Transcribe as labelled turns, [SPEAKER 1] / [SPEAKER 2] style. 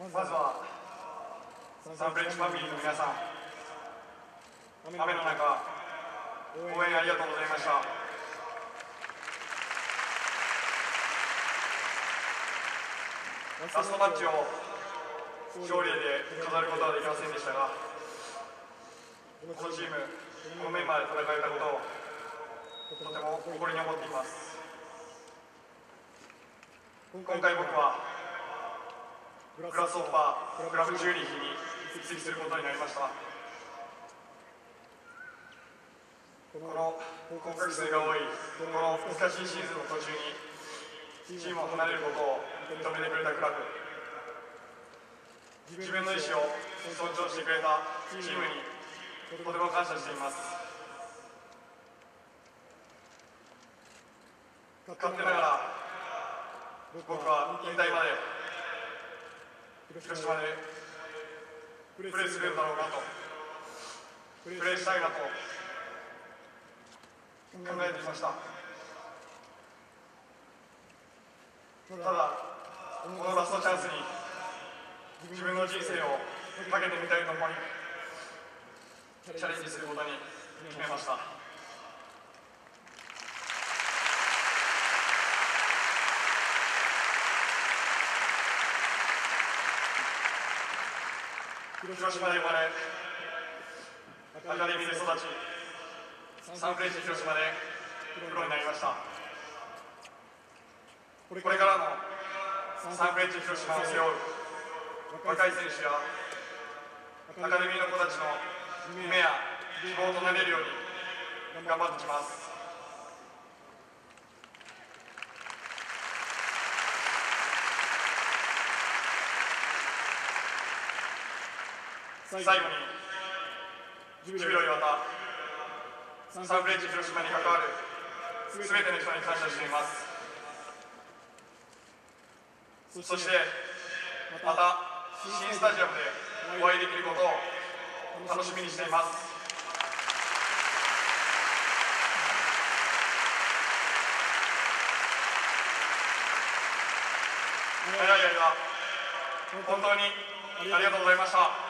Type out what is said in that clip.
[SPEAKER 1] まずはサンフレッチェファミリーの皆さん、雨の中応援ありがとうございました。ラストマッチを勝利で飾ることはできませんでしたが、このチーム、このメンバーで戦えたことをとても誇りに思っています。今回僕はグラスホッパークラブチューリーに移籍することになりました。この合格数が多いこの難しいシーズンの途中にチームを離れることを認めてくれたクラブ、自分の意思を尊重してくれたチームにとても感謝しています。勝手ながら僕は引退まで広島でプレーするんだろうなと、プレーしたいなと考えてきました。ただ、このラストチャンスに自分の人生をかけてみたいと思い、チャレンジすることに決めました。広島で生まれ、アカデミーで育ち、サンフレッチェ広島でプロになりました。これからのサンフレッチェ広島を背負う若い選手やアカデミーの子たちの夢や希望となれるように頑張ってきます。最後にジュビロ磐田サンフレッチェ広島に関わるすべての人に感謝しています。そしてまた新スタジアムでお会いできることを楽しみにしています。長い間本当にありがとうございました。